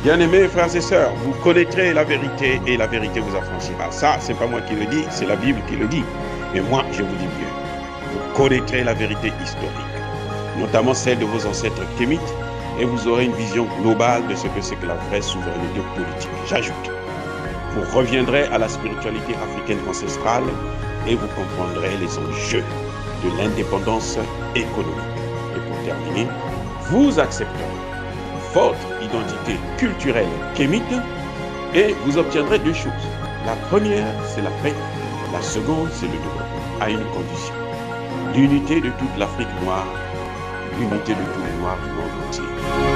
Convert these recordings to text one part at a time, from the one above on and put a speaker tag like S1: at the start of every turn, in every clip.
S1: Bien-aimés frères et sœurs, vous connaîtrez la vérité et la vérité vous affranchira. Ça, c'est pas moi qui le dis, c'est la Bible qui le dit. Mais moi, je vous dis mieux. Vous connaîtrez la vérité historique, notamment celle de vos ancêtres kémites, et vous aurez une vision globale de ce que c'est que la vraie souveraineté politique. J'ajoute, vous reviendrez à la spiritualité africaine ancestrale et vous comprendrez les enjeux de l'indépendance économique. Et pour terminer, vous accepterez votre identité culturelle kémite et vous obtiendrez deux choses. La première, c'est la paix. La seconde, c'est le développement, à une condition. L'unité de toute l'Afrique noire, l'unité de tous les Noirs du monde entier.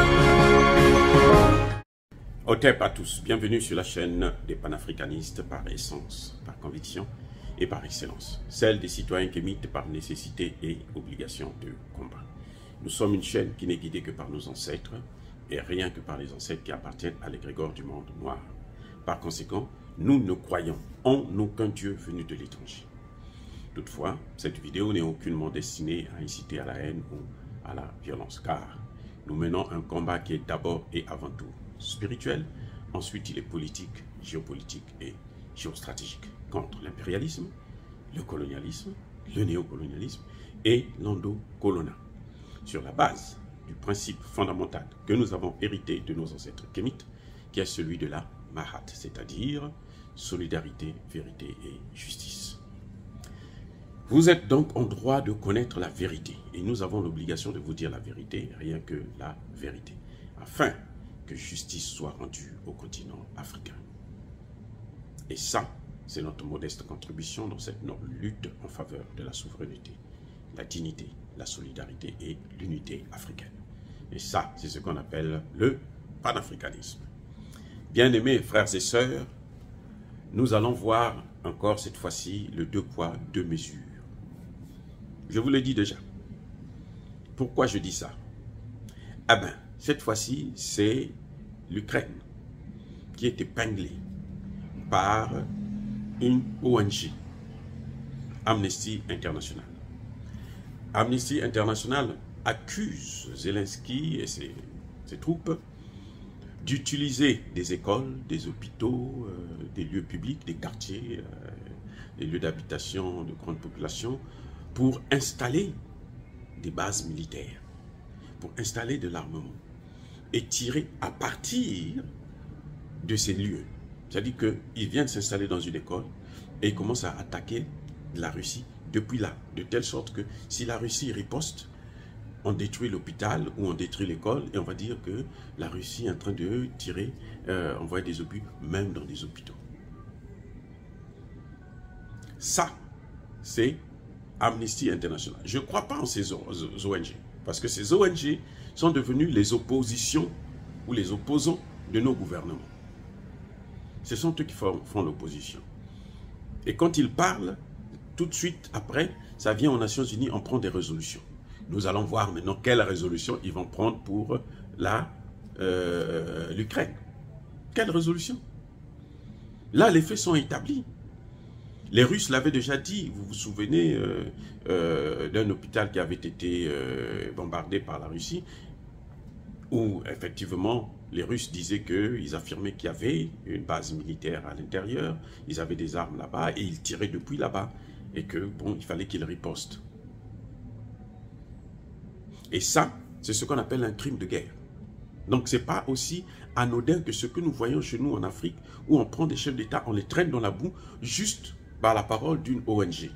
S1: Otep à tous, bienvenue sur la chaîne des panafricanistes par essence, par conviction et par excellence. Celle des citoyens kémites par nécessité et obligation de combat. Nous sommes une chaîne qui n'est guidée que par nos ancêtres, et rien que par les ancêtres qui appartiennent à l'égrégore du monde noir. Par conséquent, nous ne croyons en aucun Dieu venu de l'étranger. Toutefois, cette vidéo n'est aucunement destinée à inciter à la haine ou à la violence, car nous menons un combat qui est d'abord et avant tout spirituel, ensuite il est politique, géopolitique et géostratégique, contre l'impérialisme, le colonialisme, le néocolonialisme et l'endocolonat, sur la base du principe fondamental que nous avons hérité de nos ancêtres kémites, qui est celui de la Mahat, c'est-à-dire solidarité, vérité et justice. Vous êtes donc en droit de connaître la vérité, et nous avons l'obligation de vous dire la vérité, rien que la vérité, afin que justice soit rendue au continent africain. Et ça, c'est notre modeste contribution dans cette noble lutte en faveur de la souveraineté, la dignité, la solidarité et l'unité africaine. Et ça, c'est ce qu'on appelle le panafricanisme. Bien-aimés frères et sœurs, nous allons voir encore cette fois-ci le deux poids, deux mesures. Je vous le dis déjà. Pourquoi je dis ça? Ah ben, cette fois-ci, c'est l'Ukraine qui est épinglée par une ONG, Amnesty International. Amnesty International accuse Zelensky et ses troupes d'utiliser des écoles, des hôpitaux, des lieux publics, des quartiers, des lieux d'habitation de grande population pour installer des bases militaires, pour installer de l'armement et tirer à partir de ces lieux. C'est-à-dire qu'ils viennent s'installer dans une école et ils commencent à attaquer la Russie depuis là, de telle sorte que si la Russie riposte, on détruit l'hôpital ou on détruit l'école et on va dire que la Russie est en train de tirer, envoyer des obus, même dans des hôpitaux. Ça, c'est Amnesty International. Je ne crois pas en ces ONG, parce que ces ONG sont devenues les oppositions ou les opposants de nos gouvernements. Ce sont eux qui font l'opposition. Et quand ils parlent, tout de suite après, ça vient aux Nations Unies, on prend des résolutions. Nous allons voir maintenant quelle résolution ils vont prendre pour l'Ukraine. Quelle résolution? Là, les faits sont établis. Les Russes l'avaient déjà dit. Vous vous souvenez d'un hôpital qui avait été bombardé par la Russie, où effectivement les Russes disaient qu'ils affirmaient qu'il y avait une base militaire à l'intérieur, ils avaient des armes là-bas et ils tiraient depuis là-bas. Et que, bon, il fallait qu'ils ripostent. Et ça, c'est ce qu'on appelle un crime de guerre. Donc, ce n'est pas aussi anodin que ce que nous voyons chez nous en Afrique, où on prend des chefs d'État, on les traîne dans la boue, juste par la parole d'une ONG.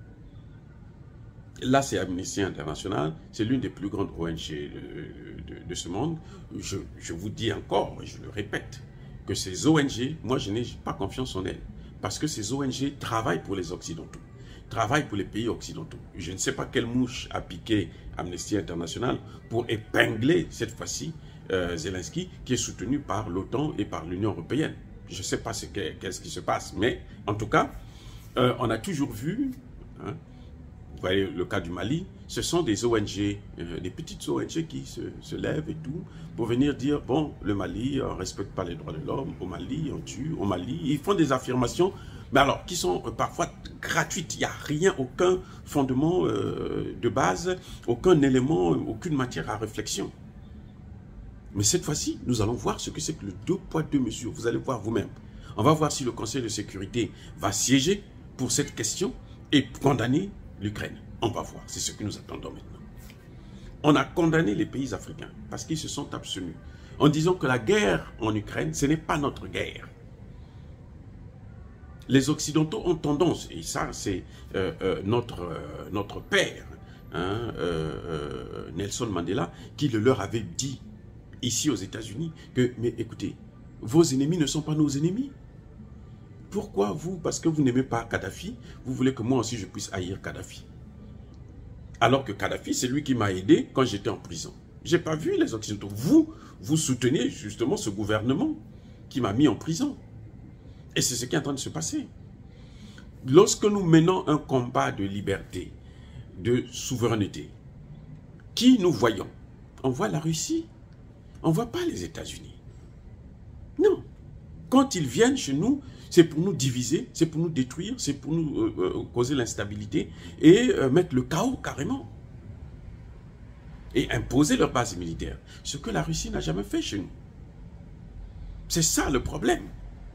S1: Là, c'est Amnesty International, c'est l'une des plus grandes ONG de ce monde. Je vous dis encore, et je le répète, que ces ONG, moi, je n'ai pas confiance en elles. Parce que ces ONG travaillent pour les Occidentaux, travaillent pour les pays occidentaux. Je ne sais pas quelle mouche a piqué Amnesty International pour épingler cette fois-ci Zelensky, qui est soutenu par l'OTAN et par l'Union européenne. Je ne sais pas qu'est-ce qui se passe, mais en tout cas, on a toujours vu, hein, vous voyez le cas du Mali, ce sont des ONG, des petites ONG qui se lèvent et tout, pour venir dire, bon, le Mali, on ne respecte pas les droits de l'homme, au Mali, on tue, au Mali, ils font des affirmations, mais alors, qui sont parfois gratuites, il n'y a rien, aucun fondement de base, aucun élément, aucune matière à réflexion. Mais cette fois-ci, nous allons voir ce que c'est que le 2 poids 2 mesures. Vous allez voir vous-même. On va voir si le Conseil de sécurité va siéger pour cette question et condamner l'Ukraine. On va voir, c'est ce que nous attendons maintenant. On a condamné les pays africains parce qu'ils se sont abstenus en disant que la guerre en Ukraine, ce n'est pas notre guerre. Les Occidentaux ont tendance, et ça c'est notre père, hein, Nelson Mandela, qui le leur avait dit ici aux États-Unis, que, mais écoutez, vos ennemis ne sont pas nos ennemis. Pourquoi vous, parce que vous n'aimez pas Kadhafi, vous voulez que moi aussi je puisse haïr Kadhafi? Alors que Kadhafi, c'est lui qui m'a aidé quand j'étais en prison. Je n'ai pas vu les Occidentaux. Vous soutenez justement ce gouvernement qui m'a mis en prison. Et c'est ce qui est en train de se passer. Lorsque nous menons un combat de liberté, de souveraineté, qui nous voyons? On voit la Russie, on ne voit pas les États-Unis. Non. Quand ils viennent chez nous, c'est pour nous diviser, c'est pour nous détruire, c'est pour nous causer l'instabilité et mettre le chaos carrément. Et imposer leur base militaire. Ce que la Russie n'a jamais fait chez nous. C'est ça le problème.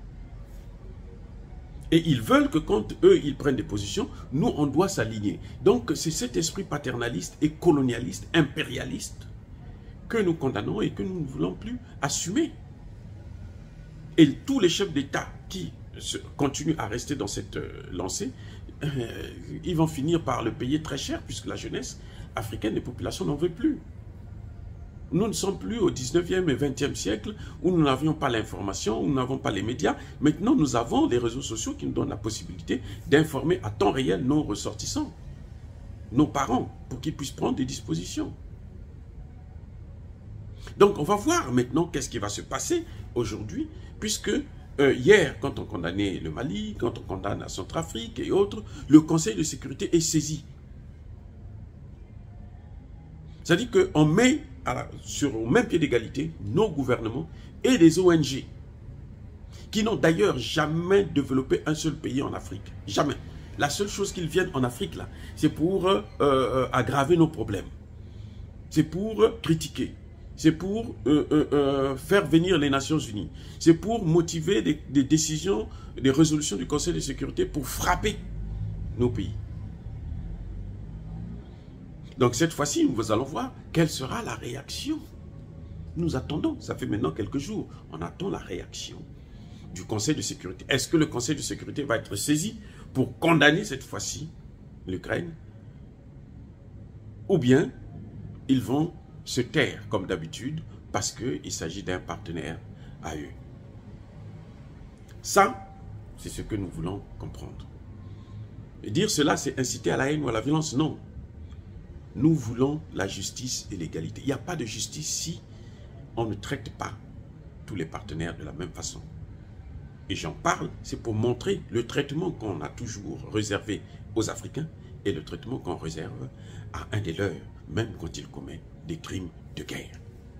S1: Et ils veulent que quand eux, ils prennent des positions, nous, on doit s'aligner. Donc, c'est cet esprit paternaliste et colonialiste, impérialiste, que nous condamnons et que nous ne voulons plus assumer. Et tous les chefs d'État qui continuent à rester dans cette lancée, ils vont finir par le payer très cher, puisque la jeunesse africaine, les populations n'en veulent plus. Nous ne sommes plus au 19e et 20e siècle où nous n'avions pas l'information, où nous n'avons pas les médias. Maintenant, nous avons les réseaux sociaux qui nous donnent la possibilité d'informer à temps réel nos ressortissants, nos parents, pour qu'ils puissent prendre des dispositions. Donc, on va voir maintenant qu'est-ce qui va se passer aujourd'hui, puisque hier, quand on condamnait le Mali, quand on condamne la Centrafrique et autres, le Conseil de sécurité est saisi. C'est-à-dire qu'on met sur le même pied d'égalité nos gouvernements et les ONG qui n'ont d'ailleurs jamais développé un seul pays en Afrique. Jamais. La seule chose qu'ils viennent en Afrique, là, c'est pour aggraver nos problèmes. C'est pour critiquer. C'est pour faire venir les Nations Unies. C'est pour motiver des décisions, des résolutions du Conseil de sécurité pour frapper nos pays. Donc cette fois-ci, nous allons voir quelle sera la réaction. Nous attendons, ça fait maintenant quelques jours, on attend la réaction du Conseil de sécurité. Est-ce que le Conseil de sécurité va être saisi pour condamner cette fois-ci l'Ukraine? Ou bien ils vont se taire comme d'habitude parce qu'il s'agit d'un partenaire à eux? Ça, c'est ce que nous voulons comprendre. Et dire cela, c'est inciter à la haine ou à la violence? Non. Nous voulons la justice et l'égalité. Il n'y a pas de justice si on ne traite pas tous les partenaires de la même façon. Et j'en parle, c'est pour montrer le traitement qu'on a toujours réservé aux Africains et le traitement qu'on réserve à un des leurs, même quand il commet des crimes de guerre.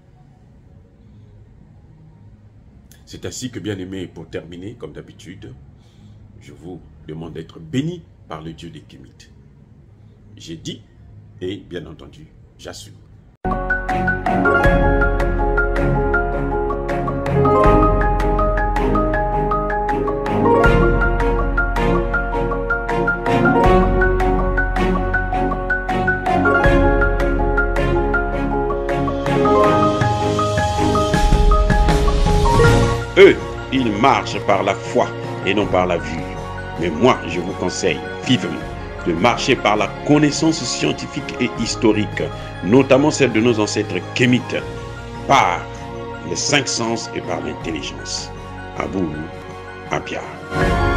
S1: C'est ainsi que, bien aimé, pour terminer, comme d'habitude, je vous demande d'être béni par le Dieu des Kémites. J'ai dit, et bien entendu, j'assume. Eux, ils marchent par la foi et non par la vue. Mais moi, je vous conseille vivement de marcher par la connaissance scientifique et historique, notamment celle de nos ancêtres kémites, par les 5 sens et par l'intelligence. Abou Abia.